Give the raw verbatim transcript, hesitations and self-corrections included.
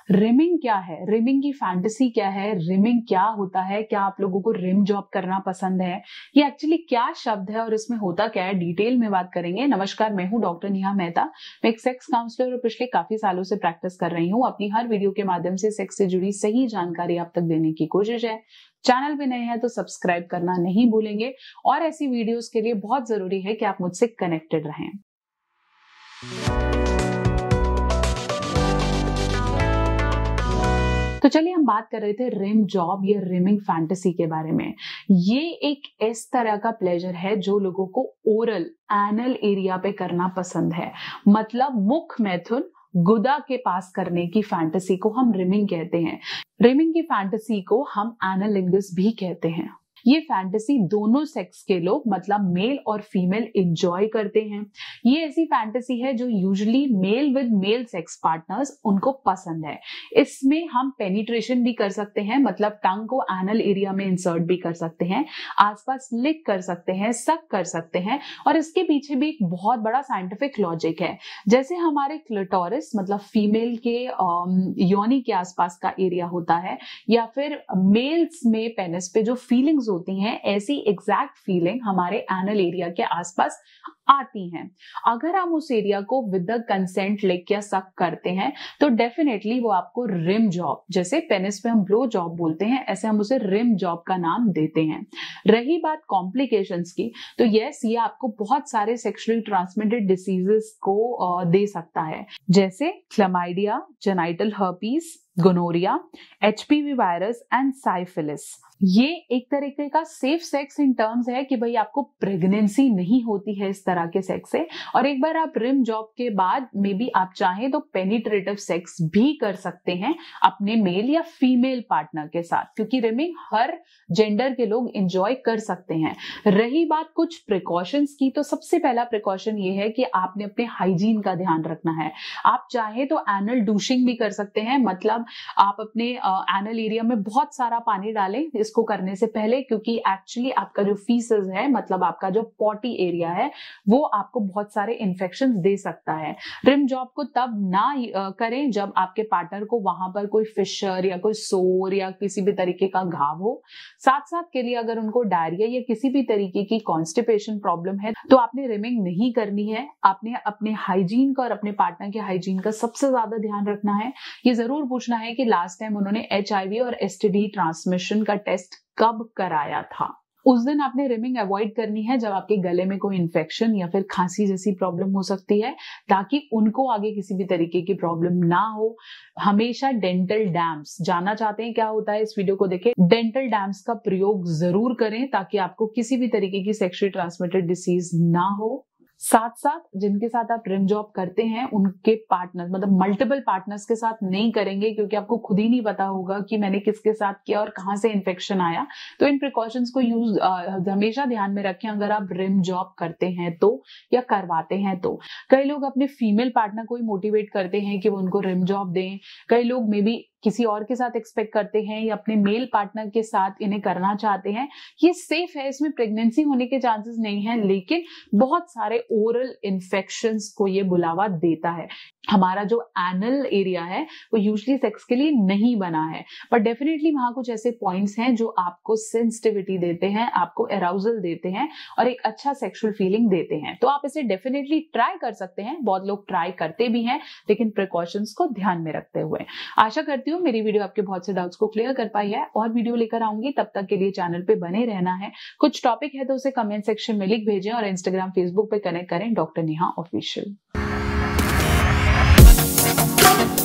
Rhyming क्या है, rhyming की फैंटेसी क्या है, रिमिंग क्या होता है, क्या आप लोगों को रिम जॉब करना पसंद है, ये एक्चुअली क्या शब्द है और इसमें होता क्या है, डिटेल में बात करेंगे। नमस्कार, मैं हूं डॉक्टर नेहा मेहता। मैं एक सेक्स काउंसलर और पिछले काफी सालों से प्रैक्टिस कर रही हूँ। अपनी हर वीडियो के माध्यम से सेक्स से जुड़ी सही जानकारी आप तक देने की कोशिश है। चैनल पे नए हैं तो सब्सक्राइब करना नहीं भूलेंगे और ऐसी वीडियोस के लिए बहुत जरूरी है कि आप मुझसे कनेक्टेड रहें। तो चलिए हम बात कर रहे थे रिम जॉब या रिमिंग फैंटेसी के बारे में। ये एक इस तरह का प्लेजर है जो लोगों को ओरल एनल एरिया पे करना पसंद है। मतलब मुख मैथुन गुदा के पास करने की फैंटेसी को हम रिमिंग कहते हैं। रिमिंग की फैंटेसी को हम एनालिंगस भी कहते हैं। ये फैंटेसी दोनों सेक्स के लोग मतलब मेल और फीमेल एंजॉय करते हैं। ये ऐसी फैंटेसी है जो usually male with male sex partners उनको पसंद है। इसमें हम पेनिट्रेशन भी कर सकते हैं, मतलब टंग को एनल एरिया में इंसर्ट भी कर सकते हैं, आसपास लिक कर सकते हैं, सक कर सकते हैं। और इसके पीछे भी एक बहुत बड़ा साइंटिफिक लॉजिक है। जैसे हमारे क्लिटोरिस मतलब फीमेल के योनि के आसपास का एरिया होता है, या फिर मेल्स में पेनिस पे जो फीलिंग्स होती हैं, ऐसी एग्जैक्ट फीलिंग हमारे एनल एरिया के आसपास आती हैं। अगर हम उस एरिया को विद द कंसेंट लिक या सक करते हैं तो डेफिनेटली वो आपको रिम जॉब, जैसे पेनिस पे हम ब्लो जॉब बोलते हैं, ऐसे हम उसे रिम जॉब का नाम देते हैं। रही बात कॉम्प्लिकेशंस की, तो यस, ये आपको बहुत सारे सेक्सुअली ट्रांसमिटेड डिसीजेस को दे सकता है, जैसे chlamydia, genital herpes, gonorrhoea, HPV virus and syphilis. ये एक तरीके का सेफ सेक्स इन टर्म्स है कि भाई आपको प्रेगनेंसी नहीं होती है इस तरह के सेक्स से। और एक बार आप रिम जॉब के बाद मे बी आप चाहें तो पेनिट्रेटिव सेक्स भी कर सकते हैं अपने मेल या फीमेल पार्टनर के साथ, क्योंकि रिमिंग हर जेंडर के लोग एंजॉय कर सकते हैं। रही बात कुछ प्रिकॉशंस की, तो सबसे पहला प्रिकॉशन ये है कि आपने अपने हाइजीन का ध्यान रखना है। आप चाहे तो एनल डूशिंग भी कर सकते हैं, मतलब आप अपने एनल एरिया में बहुत सारा पानी डालें इसको करने से पहले, क्योंकि एक्चुअली आपका जो फीसस है मतलब आपका जो पॉटी एरिया है वो आपको बहुत सारे इन्फेक्शंस दे सकता है। रिम जॉब को तब ना करें जब आपके पार्टनर को वहां पर कोई फिशर या कोई सोर या किसी भी तरीके का घाव हो। साथ साथ के लिए अगर उनको डायरिया या किसी भी तरीके की कॉन्स्टिपेशन प्रॉब्लम है तो आपने रिमिंग नहीं करनी है। आपने अपने हाइजीन का और अपने पार्टनर के हाइजीन का सबसे ज्यादा ध्यान रखना है। ये जरूर पूछना है कि लास्ट टाइम उन्होंने एचआईवी और एसटीडी ट्रांसमिशन का टेस्ट कब कराया था। उस दिन आपने रिमिंग अवॉइड करनी है जब आपके गले में कोई इन्फेक्शन या फिर खांसी जैसी प्रॉब्लम हो सकती है, ताकि उनको आगे किसी भी तरीके की प्रॉब्लम ना हो। हमेशा डेंटल डैम्स, जानना चाहते हैं क्या होता है, इस वीडियो को देखें। डेंटल डैम्स का प्रयोग जरूर करें ताकि आपको किसी भी तरीके की सेक्सुअली ट्रांसमिटेड डिसीज ना हो। साथ साथ जिनके साथ आप रिम जॉब करते हैं उनके पार्टनर मतलब मल्टीपल पार्टनर्स के साथ नहीं करेंगे, क्योंकि आपको खुद ही नहीं पता होगा कि मैंने किसके साथ किया और कहां से इन्फेक्शन आया। तो इन प्रिकॉशंस को यूज हमेशा ध्यान में रखें अगर आप रिम जॉब करते हैं तो, या करवाते हैं तो। कई लोग अपने फीमेल पार्टनर को ही मोटिवेट करते हैं कि वो उनको रिम जॉब दें। कई लोग मे बी किसी और के साथ एक्सपेक्ट करते हैं या अपने मेल पार्टनर के साथ इन्हें करना चाहते हैं। ये सेफ है, इसमें प्रेगनेंसी होने के चांसेस नहीं है, लेकिन बहुत सारे ओरल इन्फेक्शंस को ये बुलावा देता है। हमारा जो एनल एरिया है वो यूजुअली सेक्स के लिए नहीं बना है, पर डेफिनेटली वहां कुछ ऐसे पॉइंट्स हैं जो आपको सेंसिटिविटी देते हैं, आपको एराउजल देते हैं और एक अच्छा सेक्सुअल फीलिंग देते हैं। तो आप इसे डेफिनेटली ट्राई कर सकते हैं। बहुत लोग ट्राई करते भी हैं, लेकिन प्रिकॉशंस को ध्यान में रखते हुए। आशा करती हूँ मेरी वीडियो आपके बहुत से डाउट्स को क्लियर कर पाई है। और वीडियो लेकर आऊंगी, तब तक के लिए चैनल पे बने रहना है। कुछ टॉपिक है तो उसे कमेंट सेक्शन में लिख भेजें और इंस्टाग्राम फेसबुक पे कनेक्ट करें डॉक्टर नेहा ऑफिशियल।